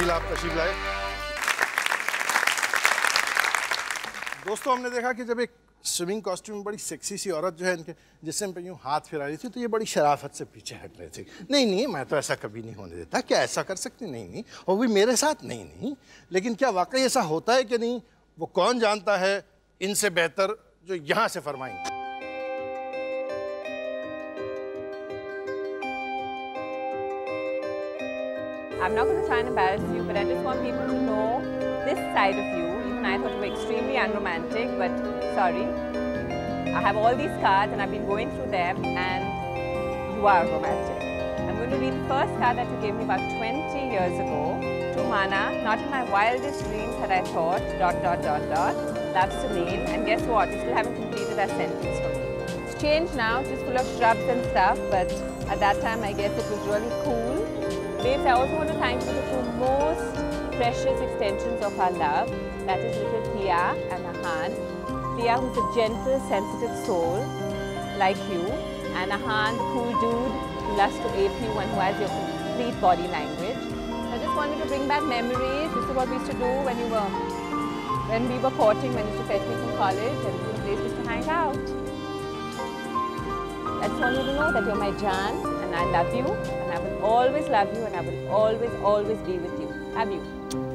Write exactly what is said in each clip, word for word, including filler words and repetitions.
सुनील आप तशरीफ लाए। दोस्तों हमने देखा कि जब एक स्विमिंग कॉस्ट्यूम में बड़ी सेक्सी सी औरत जो है इनके जिससे पे यूँ हाथ फिरा रही थी तो ये बड़ी शराफत से पीछे हट रहे थे। नहीं नहीं मैं तो ऐसा कभी नहीं होने देता। क्या ऐसा कर सकते? नहीं नहीं। और भी मेरे साथ? नहीं नहीं। लेकिन क्या वाकई ऐसा होता है कि नहीं, वो कौन जानता है इनसे बेहतर जो यहाँ से फरमाएंगे। I'm not going to try and embarrass you, but I just want people to know this side of you. Even I thought you were extremely unromantic, but sorry. I have all these cards and I've been going through them and you are romantic. I'm going to read the first card that you gave me about twenty years ago. To Mana, not in my wildest dreams had I thought, dot, dot, dot, dot, love Sunil. And guess what? You still haven't completed that sentence for me. It's changed now, it's just full of shrubs and stuff, but at that time I guess it was really cool. Babes, I also want to thank you for the two most precious extensions of our love. That is little Tia and Ahan. Tia, who's a gentle, sensitive soul, like you. And Ahan, the cool dude who loves to ape you and who has your complete body language. So I just wanted to bring back memories. This is what we used to do when you were, when we were courting, when you used to fetch me from college and this is a place we used to hang out. I just want you to know that you're my Jan and I love you and I will always love you and I will always, always be with you. Have you?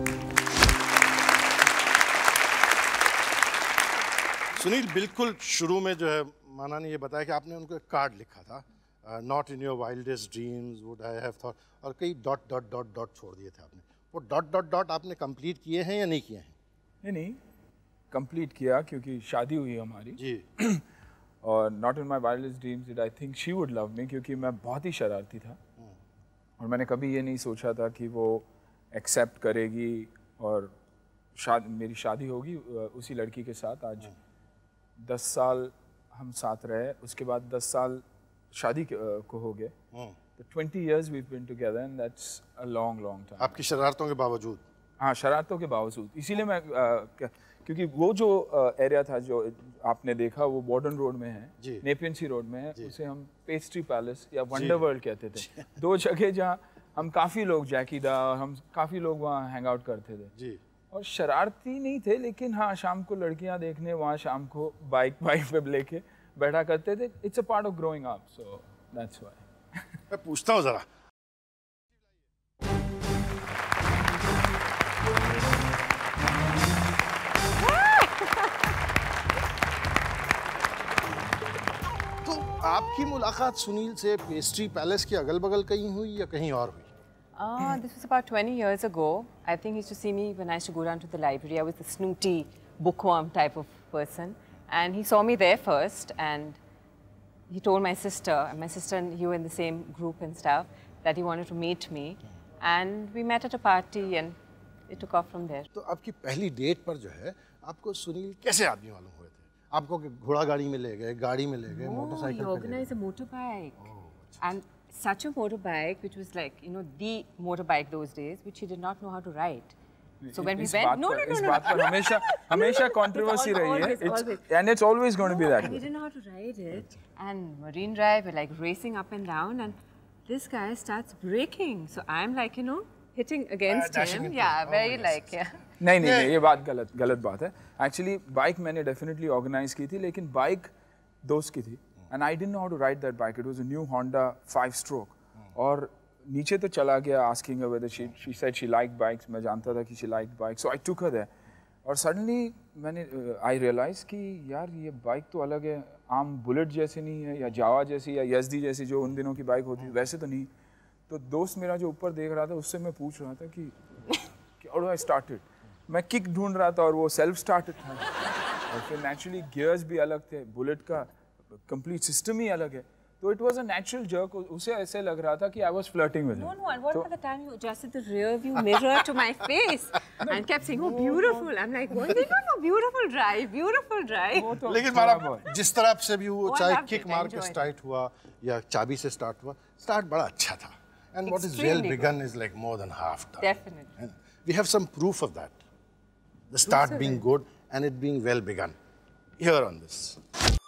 Sunil, बिल्कुल शुरू में जो है माना ने ये बताया कि आपने उनको एक कार्ड लिखा था, not in your wildest dreams would I have thought, और कई डॉट डॉट डॉट डॉट छोड़ दिए थे आपने। वो डॉट डॉट डॉट आपने कंप्लीट किए हैं या नहीं किए हैं? नहीं नहीं, कंप्लीट किया क्योंकि शादी हुई हमारी जी। और not in my wildest dreams I think she would love me, क्योंकि मैं बहुत ही शरारती था और मैंने कभी ये नहीं सोचा था कि वो एक्सेप्ट करेगी और शादी मेरी शादी होगी उसी लड़की के साथ। आज दस साल हम साथ रहे, उसके बाद दस साल शादी को हो गए, तो twenty years we been together and that's a long long time. आपकी शरारतों के बावजूद? हाँ, शरारतों के बावजूद। इसीलिए मैं आ, क्योंकि वो जो एरिया था जो आपने देखा वो बॉर्डन रोड में है, नेपियन सी रोड में है, उसे हम पेस्ट्री पैलेस या वंडर वर्ल्ड कहते थे। दो जगह जहाँ हम काफ़ी लोग, जैकी दा, हम काफ़ी लोग वहाँ हैंग आउट करते थे जी। और शरारती नहीं थे, लेकिन हाँ शाम को लड़कियाँ देखने वहाँ शाम को बाइक बाइक पे लेके बैठा करते थे। It's a part of growing up, so that's why. मैं पूछता हूँ ज़रा, आपकी मुलाकात सुनील से पेस्ट्री पैलेस के अगल बगल कहीं हुई या कहीं और हुई? Uh, this was about twenty years ago. I think he used to see me when I used to go down to the library. I was a snooty bookworm type of person. And he saw me there first and he told my sister, and my sister and you were in the same group and stuff, that he wanted to meet me. And we met at a party and it took off from there. तो आपकी पहली date पर जो है आपको सुनील कैसे आदमी मालूम हुए थे? आपको घोड़ा गाड़ी में ले गए, गाड़ी में ले गए, मोटरसाइकिल पे? He organized a motorbike. Oh, and such a motorbike, which was like, you know, the motorbike those days, which he did not know how to ride. So when we went, no, no, no, इस no, बात पर हमेशा हमेशा controversy रही है, and it's always going to be that way. He didn't know how to ride it, and Marine Drive, we're like racing up and down, and this guy starts braking. So I'm like, you know, hitting against him. Yeah, very like, yeah. नहीं नहीं नहीं, ये बात गलत गलत बात है। Actually, bike मैंने definitely organize की थी, लेकिन बाइक दोस्त की थी, and I didn't know how to ride that bike. It was a new Honda five stroke, और नीचे तो चला गया asking her whether she she said she liked bikes. मैं जानता था कि she liked bikes, so I took her there. और suddenly मैंने I realized कि यार ये बाइक तो अलग है, आम बुलेट जैसे नहीं है या जावा जैसी या यज़दी जैसी जो उन दिनों की बाइक होती है वैसे तो नहीं। तो दोस्त मेरा जो ऊपर देख रहा था उससे मैं पूछ रहा था कि how do I start it? मैं किक ढूंढ रहा था और वो सेल्फ स्टार्टेड था, और फिर नेचुरली गियर्स भी अलग थे, बुलेट का कंप्लीट सिस्टम ही अलग है, तो it was a natural jerk. उसे ऐसे लग रहा था कि I was flirting with him. No, no, and what about the time you adjusted the rear view mirror to my face and kept saying, "Oh, beautiful." I'm like, "What? No, no, beautiful drive, beautiful drive." लेकिन मारा जिस तरह से भी वो चाहे kick मार के स्टार्ट हुआ या चाबी से स्टार्ट हुआ, स्टार्ट बड़ा अच्छा था। And what is well begun is like more than half done. Definitely. And we have some proof of that. The start being good and it being well begun. Here on this.